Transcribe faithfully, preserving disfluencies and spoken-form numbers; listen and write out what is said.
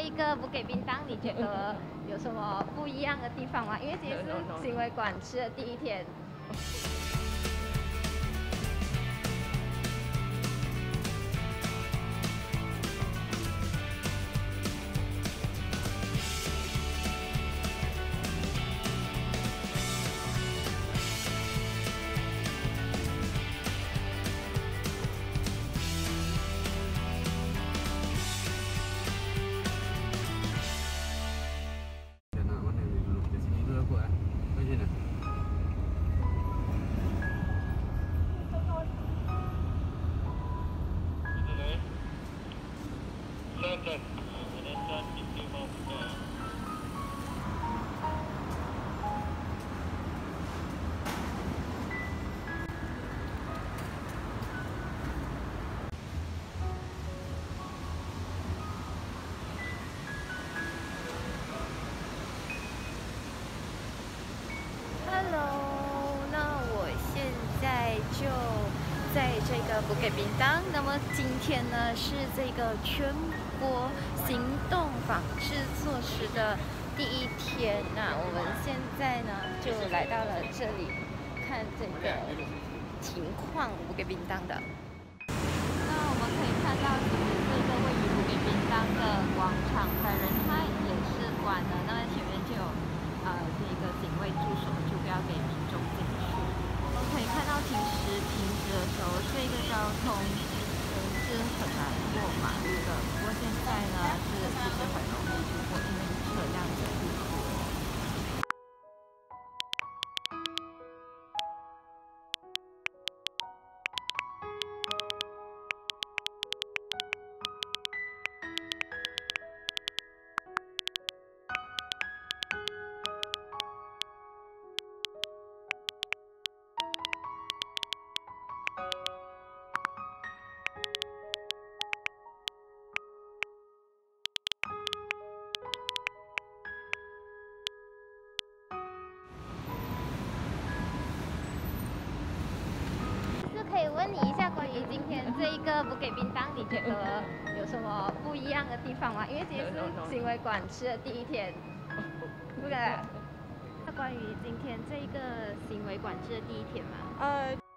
一个不给便当，你觉得有什么不一样的地方吗？因为今天是行为馆吃的第一天。 London, London pintu mau buka. Hello，那我现在就在这个不给便当。那么今天呢是这个全国行动仿制措施的第一天。那我们现在呢就来到了这里，看这个情况不给便当的。那我们可以看到，其实这个位于不给便当的广场，本人他也是关了。那前面就有呃这个警卫驻守，就不要给民众进去。我们可以看到，平时平时的时候，这个交通是很难过马路的。不过现在呢，是其实很容易通过，因为车辆的路多。可以问你一下，关于今天这一个不给便当，你觉得有什么不一样的地方吗？因为今天是行为馆吃的第一天，不对？那关于今天这一个行为馆吃的第一天吗？ 呃。